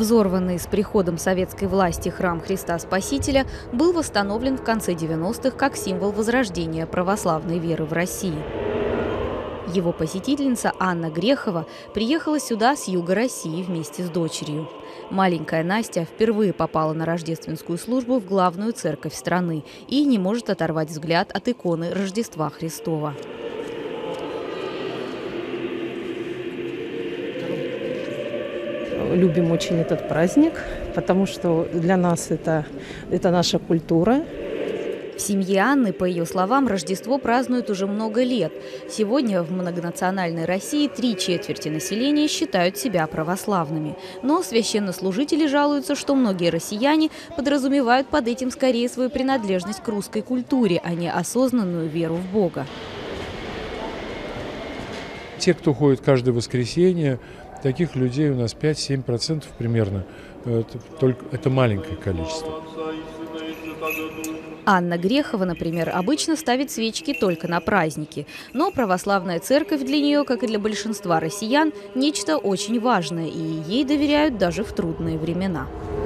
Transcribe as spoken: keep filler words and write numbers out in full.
Взорванный с приходом советской власти храм Христа Спасителя был восстановлен в конце девяностых как символ возрождения православной веры в России. Его посетительница Анна Грехова приехала сюда с юга России вместе с дочерью. Маленькая Настя впервые попала на рождественскую службу в главную церковь страны и не может оторвать взгляд от иконы Рождества Христова. Любим очень этот праздник, потому что для нас это, это наша культура. В семье Анны, по ее словам, Рождество празднуют уже много лет. Сегодня в многонациональной России три четверти населения считают себя православными. Но священнослужители жалуются, что многие россияне подразумевают под этим скорее свою принадлежность к русской культуре, а не осознанную веру в Бога. Те, кто ходит каждое воскресенье, таких людей у нас пять-семь процентов примерно. Это, только, это маленькое количество. Анна Грехова, например, обычно ставит свечки только на праздники. Но православная церковь для нее, как и для большинства россиян, нечто очень важное, и ей доверяют даже в трудные времена.